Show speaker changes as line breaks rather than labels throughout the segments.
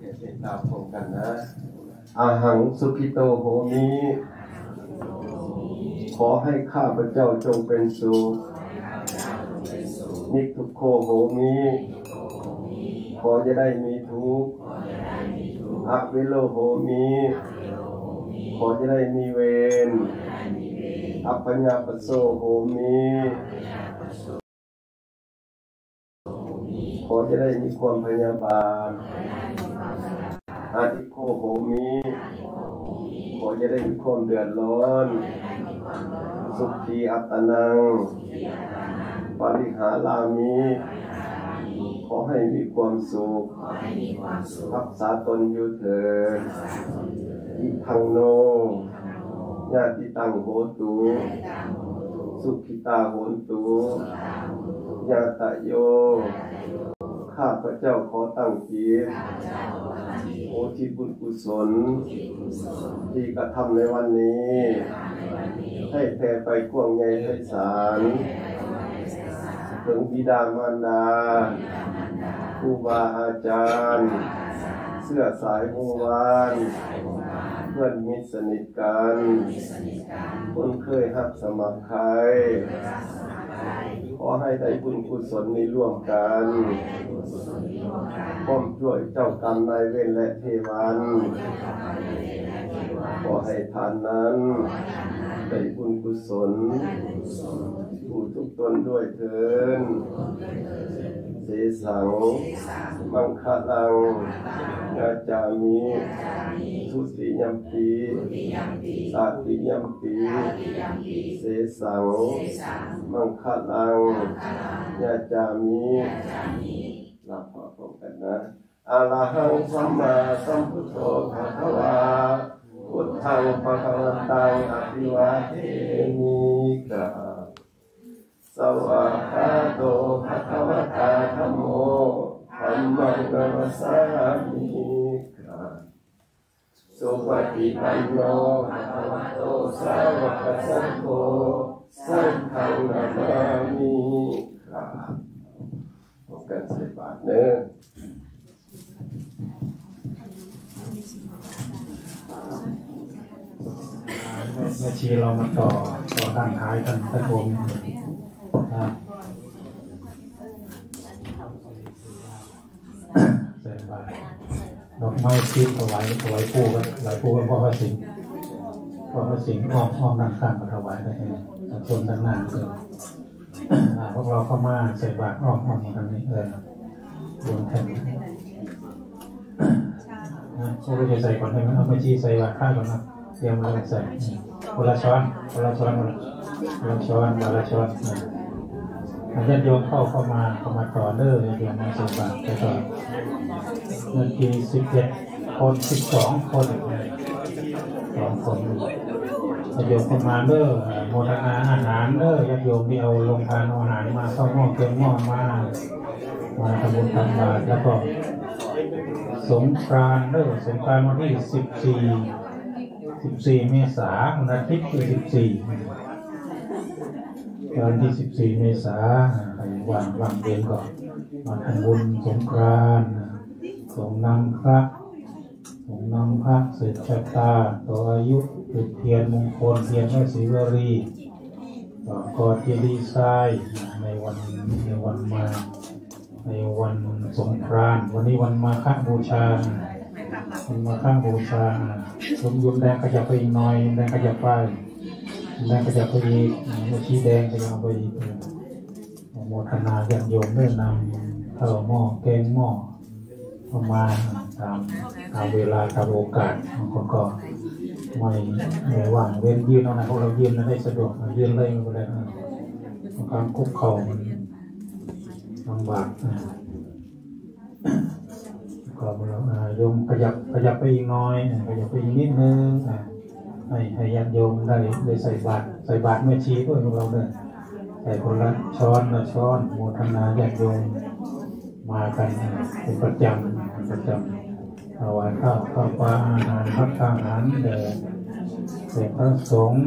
ติดตามผมกันนะอาหังสุขิโตโหมิขอให้ข้าพเจ้าจงเป็นสุขนิทุกโขโหมิขอจะได้มีทุกข์อวิโลโหมิขอจะได้มีเวรอัปปญญาปโสโหมิขอจะได้มีความพยาบาทอาทิโคโหมิขอจะได้มีความเดือดร้อนสุขีอัตตนังปริหารามิขอให้มีความสุขรักษาตนอยู่เถิดอิทังโนญาติตังโหตุสุขิตาโหนตุญาตโยข้าพเจ้าขอตั้งจิตโอทิศบุญกุศลที่กระทำในวันนี้ให้แผ่ไปกว้างใหญ่ไพศาลถึงบิดามารดาครูบาอาจารย์เสื้อสายวงวานเพื่อนมิตรสนิทกันคนเคยหักสมัครใครขอให้ได้บุญกุศลนี้ร่วมกันพร้อมช่วยเจ้ากรรมนายเวรและเทวันขอให้ทานนั้นได้บุญกุศลผู้ทุกตนด้วยเถิดเสสังมังคะลังยาจามิทุติยัมปีตติยัมปีเสสังมังคะลังยาจามิรับพร้อมกันนะอะระหังสัมมาสัมพุทโธภะคะวาพุทธังภะคะวันตังอะภิวาเทมิกะสวากขาโตภะคะวะตาธัมโมธัมมังนัมสสามิสุปฏิปันโนภะคะวะโตสาวกสังโฆสังฆังนามามิพบกันใส่บาตรเนื้อ
แม่ชีเรามาต่อด้านท้ายท่านพระพรหมเสร็จไปดอกไม้ทิพย์ถวายปู่กันถวายปู่กันพ่อพระสิงห์อ้อมด้านข้างมาถวายได้เองส่วนด้านหน้าเลยพวกเราเข้ามาใส่บาตรอ้อมมาทางนี้รวมแท่นพวกเราจะใส่ก่อนใช่ไหมเอาไม่ชี้ใส่บาตรข้าวก่อนนะเตรียมอะไรใส่คนละช้อนญาติโยมเข้ามาต่อเนื่องเดี๋ยวมาใส่บาตรไปต่อเมื่อกี้11 คน12 คน2 คนญาติโยมเข้ามาเด้อโมทนาอาหารเด้อญาติโยมที่เอาลงทานอาหารมาเข้าหม้อเกลือหม้อมาทำบุญทำบาตรแล้วก็สงกรานต์เด้อสงกรานต์วันที่14 เมษายนวันอาทิตย์ที่14วันที่14 เมษายนใครว่างเย็นก็มาทำบุญสงกรานต์ส่งนำพระเสร็จชะตาต่ออายุจุดเทียนมงคลเทียนพระศรีวลีกอดเจดีย์ทรายในวันสงกรานต์วันนี้วันมาฆบูชาสมยุนแดงขยับไปอีกหน่อยแดงขยับไปอีกชี้แดงขยับไปอีกโมทนาญาติโยมได้นำข้าวหม้อแกงหม้อเข้ามาตามเวลาตามโอกาสบางคนก็ไม่ว่างเว้นยืนเอาไหนพวกเรายืนได้สะดวกยืนเลยก็ได้การคุกเข่ามันลำบากก็โยมขยับไปอีกน้อยขยับไปอีกนิดนึงให้ญาติโยมได้ใส่บาตรแม่ชีด้วยพวกเราด้วยใส่คนละช้อนโมทนาญาติโยมมากันเป็นประจำถวายข้าวปลาอาหารพัฒนาอาหารแด่พระสงฆ์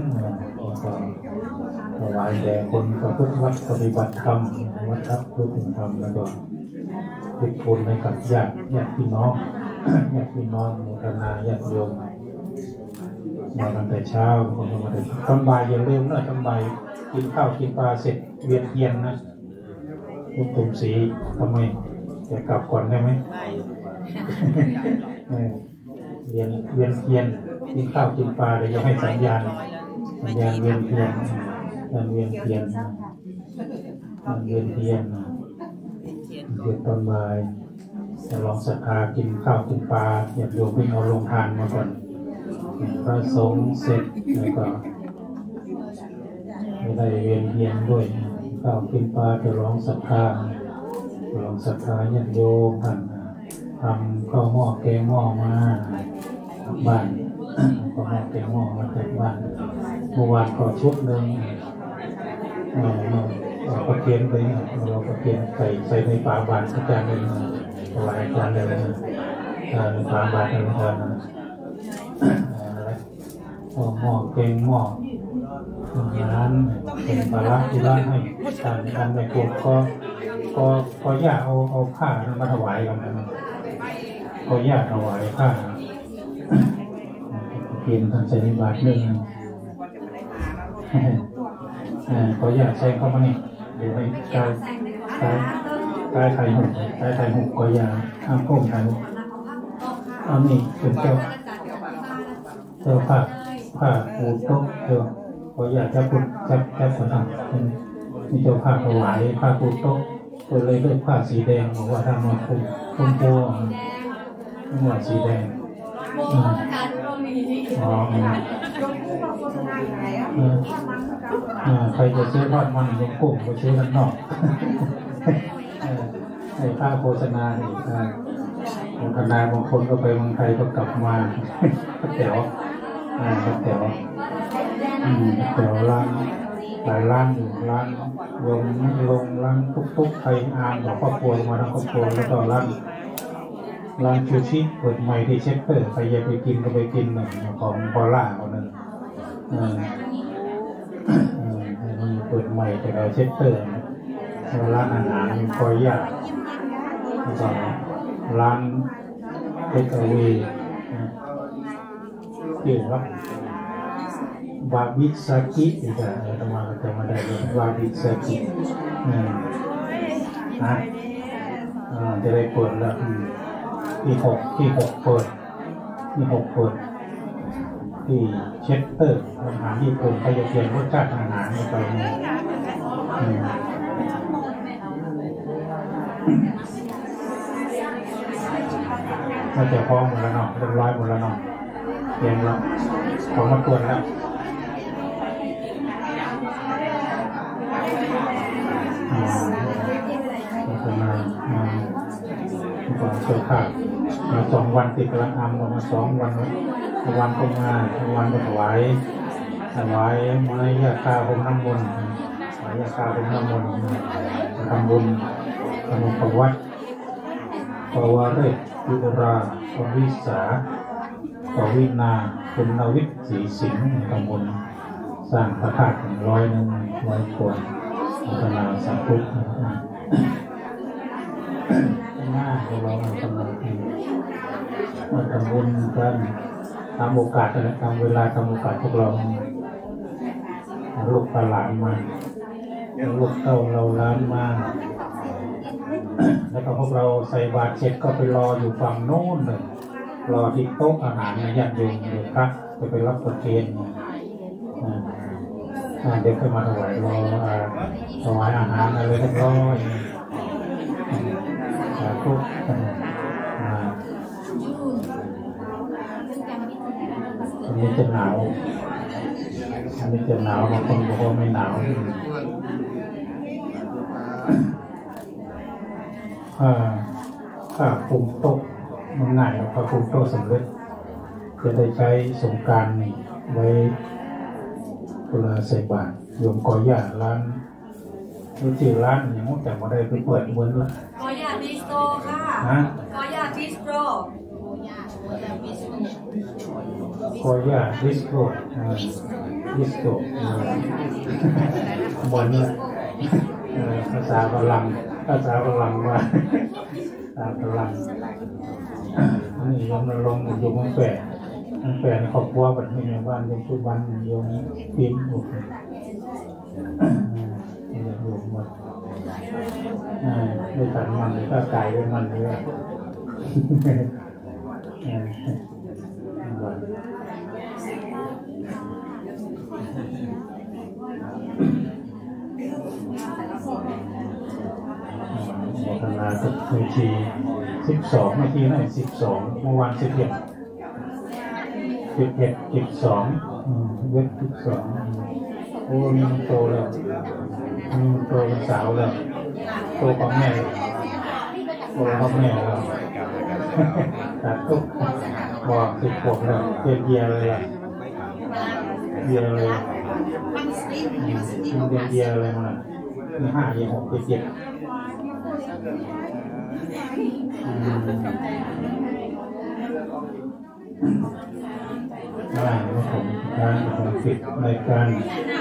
ถวายแด่คนประพฤติวัดปฏิบัติธรรมวัดพระพุทธธรรมแล้วก็ติดคุณให้กับญาติพี่น้องญาติพี่น้องโมทนาญาติโยมมาตั้งแต่เช้าคนก็มาถึงตอนบ่ายอย่าลืมนะตอนบ่ายกินข้าวกินปลาเสร็จเวียนเทียนนะลูกตุ่มสีทำไมจะกลับก่อนได้ไหมเวียนเทียนกินข้าวกินปลาเดี๋ยวจะให้สัญญาณเวียนเทียนเวียนเทียนตอนบ่ายจะลองศรัทธากินข้าวกินปลาอยากโยมวิ่งเอาลงทานมาก่อนพระสงฆ์เสร็จแล้วก็ไม่ได้เวียนเทียนด้วยข้าวกินปลาจะลองศรัทธาญาติโยมท่านทำข้าวหม้อแกงหม้อมาบ้านข้าวหม้อแกงหม้อมาจากบ้านเมื่อวานก็ชุดหนึ่งเราก็เกียนไปเราก็เกียนใส่ในฝาบาตรอาจารย์เลยหลายอาจารย์เลยในฝาบาตรอาจารย์หม้อแกงหม้อร้านเป็นปลาร้าที่ร้านให้การในกลุ่มก็ญาติเอาผ้ามาถวายกันนะก็ญาติถวายผ้าเกียนทำใส่ในบาตรหนึ่งก็ญาติใช้เข้ามานี่เดี๋ยวให้กายไทยหุบก็ญาติข้ามโค้งไทยหุบอันนี้เป็นเจ้าผ้าปูโต๊ะเจ้าก็ญาติจะผลนี่เจ้าผ้าถวายผ้าปูโต๊ะก็เลยเลือกผ้าสีแดงบอกว่าทำมาคุมโพไม่ว่าสีแดงใครจะซื้อทอดมันยกกุ้งไปซื้อด้านนอกให้ค่าโฆษณาอีกโฆษณาบางคนก็ไปเมืองไทยก็กลับมาแถวร้านหลายร้านอยู่ร้านลงร้านตุ๊กไทยอ่านของครอบครัวมาทั้งครอบครัวแล้วก็ร้านชูชิเปิดใหม่ที่เช็คเตอร์ใครอยากไปกินก็ไปกินหนึ่งของบอล่าคนนึงเปิดใหม่แต่เราเช็คเตอร์ร้านอาหารคอยยากแล้วก็ร้านเทคเอาเวย์เกี่ยวกับบาบิซากิอีกแล้วจะมาได้เลยบาบิซากิจะได้เปิดแล้วที่6เปิดที่เชสเตอร์อาหารญี่ปุ่นใครจะเปลี่ยนรสชาติอาหารไปน่าจะพร้อมหมดแล้วเนาะเรียบร้อยหมดแล้วเนาะเตรียมแล้วของมาตรวจแล้วมาก่อนเช้าข่าวมา2 วันติดกันทำมา2 วันก็มาวันก็ถวายไม้ยาคาผมน้ำมนต์ทำบุญประวัติปวารเรศยุราปวิสาปวินาคุณนวิทย์ศรีสิงห์ทำบุญสร้างพระธาตุ100 คนพัฒนาสังคมหน้าเราทำบุญกันตามโอกาสนะตามเวลาตามโอกาสพวกเราลูกตลาดมาลูกเต้าเราล้านมาแล้วก็พวกเราใส่บาตรเสร็จก็ไปรออยู่ฝั่งโน้นเลยรอที่โต๊ะอาหารญาติโยมเดี๋ยวพระจะไปรับประเคนเดี๋ยวค่อยมาถวายอาหารอะไรเรียบร้อยทุกอันนี้จะหนาวบางคนบอกว่าไม่หนาวผ้าคลุมโต๊ะมันง่ายผ้าคลุมโต๊ะสำเร็จจะได้ใช้สงกรานต์ไว้เวลาใส่บาตรโยมกอย่าร้านรู้ชื่อร้านอย่างแต่มาได้ไปเปิดเหมือนละกอย่าบิสโตรค่ะกอย่าบิสโตรบนเนี่ยภาษาฝรั่งว่าภาษาฝรั่งนี่ยมลงอยู่เมืองแปดในครอบครัวแบบนี้ในบ้านยมทุกวันโยมปีนหมดอยู่หมดไม่ตัดมันก็ไก่ด้วยมันเลยขนาดนาที12 นาทีนั่น12 เมื่อวาน11 11 12 เว็บ12โอ้นี่มันโตแล้วนี่มันโตเป็นสาวแล้วโตกับแม่โตกับแม่แล้วตัดทุกบอก10 ขวบแล้วเยียเลยล่ะเยียเลยเยียเลยมา5 เยีย 6 7ได้ผมการฝึกในการ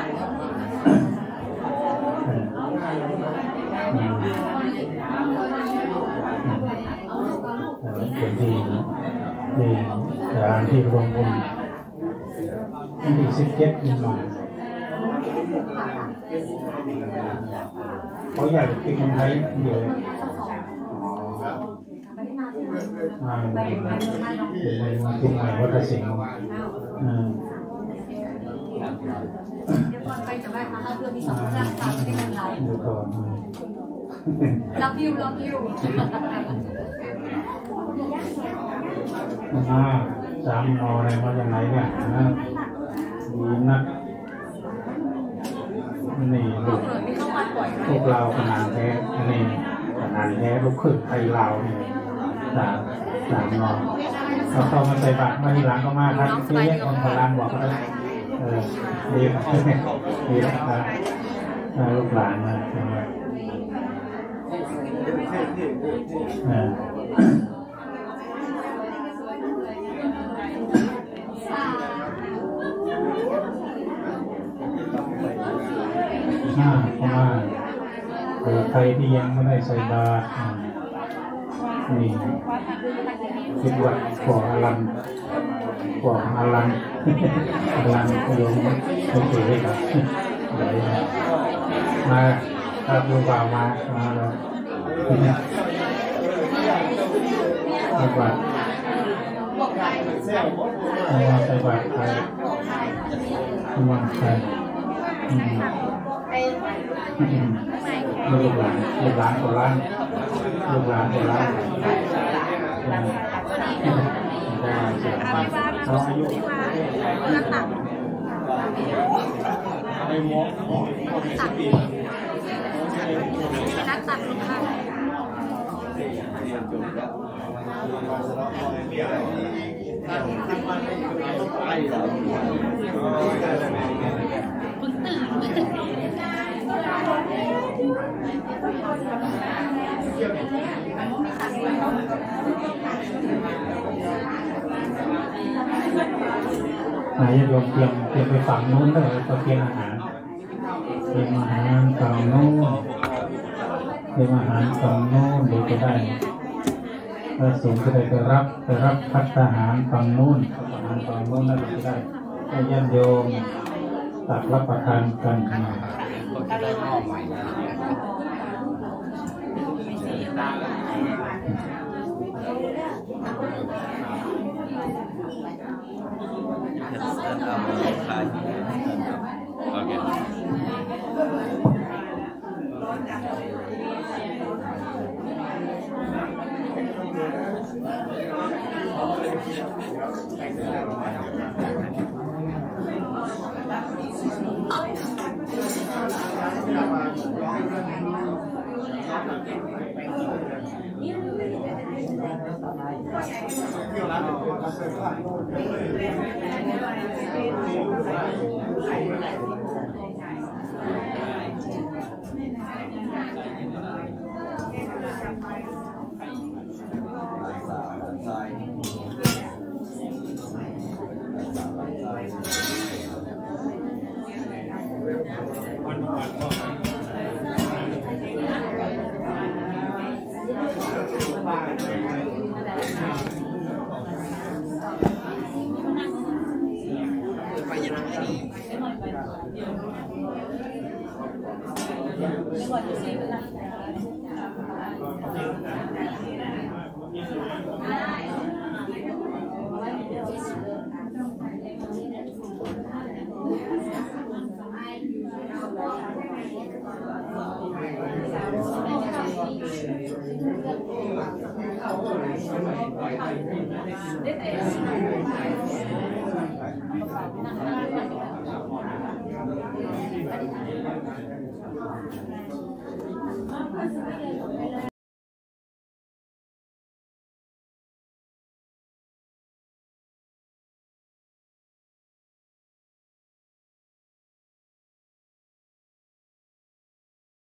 เป็นที่การที่รวมบุญที่17นิดหน่อยเขาอยากกินคนไทยเดียวเป็นใหม่วัฒนศิลป์
รับยู
3 นออะไรมาจากไหนเนี่ยดีนักนี่ลูกเราขนาดแท้นี่ขนาดแท้ลูกขึ้นไทยลาวนี่3 นอเราเข้ามาใส่บาตรมาทีหลังก็มาครับที่แยกคนโบราณบอกว่าดีนะครับลูกหลานมาใครที่ยังไม่ได้ใส่บาตรนี่คิดว่าขออลันโยมไม่เคยได้ครับมาถ้าดูบ่าวมาแล้วใส่บาตรใส่บาตรใครมันใครลูกหลานโบราณเขาอายุ
นักตัดค่ะคุณตื่
นายโยมเตรียมไปฝั่งนู้นเลยก็เตรียมอาหารฝั่งโน้นเตรียมอาหารฝั่งโน้นเดี๋ยวจะได้พระสงฆ์จะได้ไปรับพัฒหารฝั่งโน้นแล้วจะได้ให้ญาติโยมตักรับประทานกัน
Terima kasih.